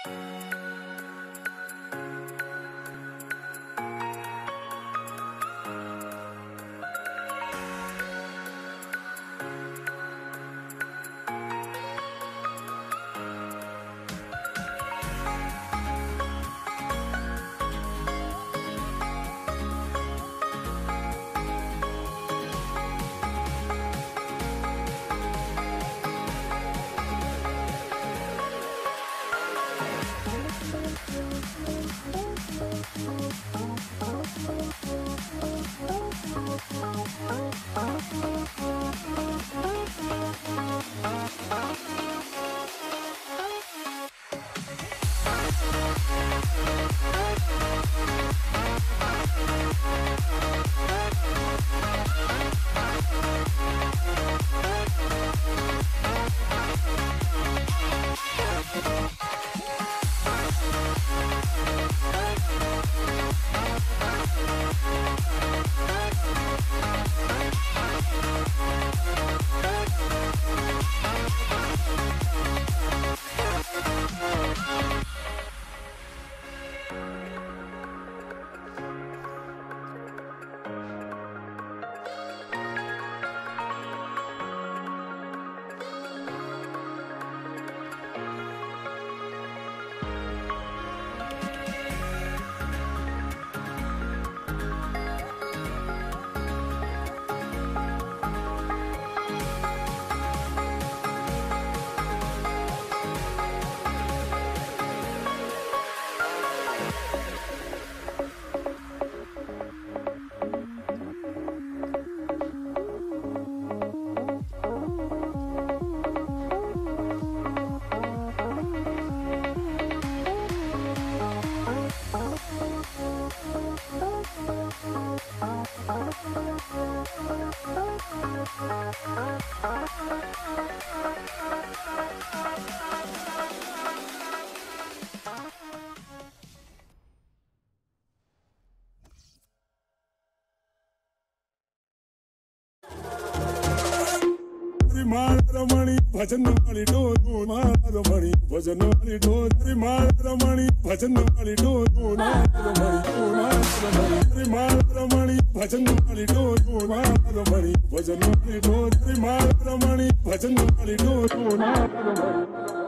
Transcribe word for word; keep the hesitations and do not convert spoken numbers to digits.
Ramaani bhajan wali do do ma Ramaani bhajan wali do Ri ma Ramaani bhajan wali do do ma Ramaani do ma Ramaani Ri ma Ramaani bhajan wali do do ma Ramaani bhajan wali do Ri ma Ramaani bhajan wali do do ma Ramaani